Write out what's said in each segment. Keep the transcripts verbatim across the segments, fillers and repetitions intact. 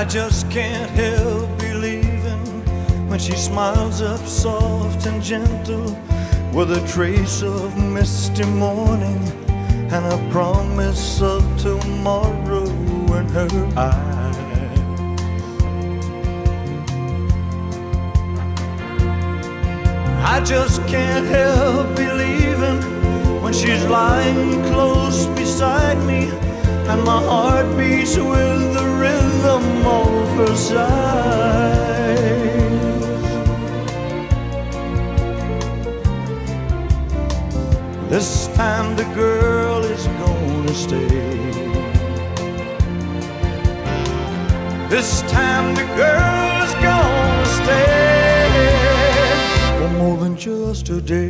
I just can't help believing when she smiles up soft and gentle, with a trace of misty morning and a promise of tomorrow in her eyes. I just can't help believing when she's lying close beside me, and my heart beats with the rhythm of her sighs. This time the girl is gonna stay. This time the girl is gonna stay for more than just a day.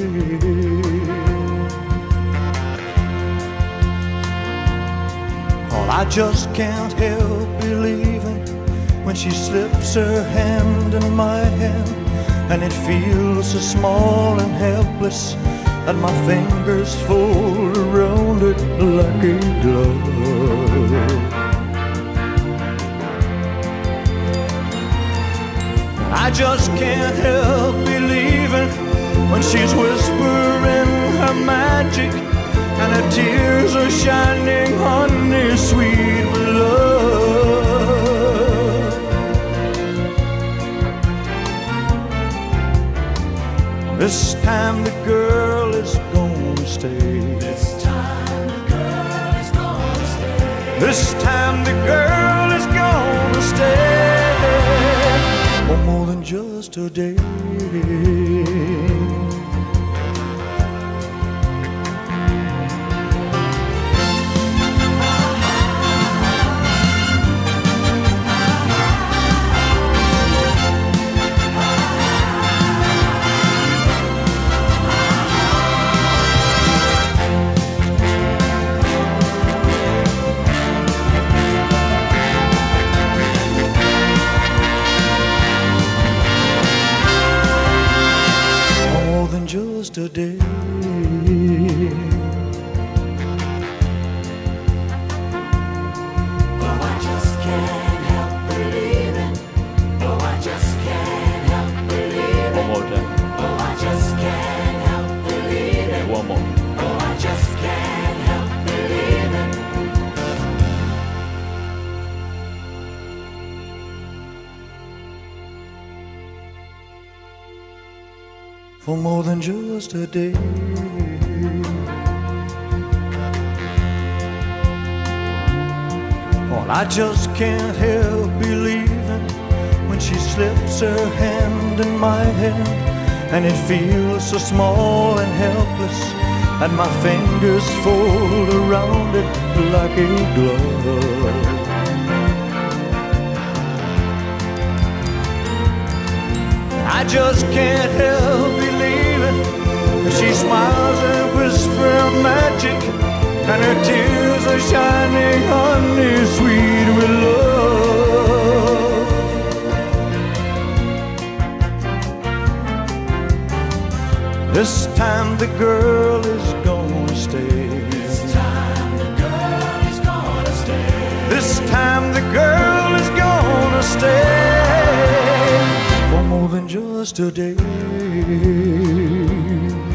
I just can't help believing when she slips her hand in my hand, and it feels so small and helpless that my fingers fold around it like a glove. I just can't help believing when she's whispering her magic, and her tears are shining honey sweet with love. This time the girl is gonna stay. This time the girl is gonna stay. This time the girl is gonna stay for more than just a day. Just a day. Oh, I just can't help believing. Oh, I just can't help believing. One more time. Oh, I just can't help believing. Yeah, one more. Oh, I just can't help believing. For more than just a day. Oh, I just can't help believing when she slips her hand in my hand, and it feels so small and helpless that my fingers fold around it like a glove. I just can't help believing that she smiles and whispers magic, and her tears are shining honey sweet with love. This time the girl is gonna stay. This time the girl is gonna stay. This time the girl is gonna stay for more than just a day.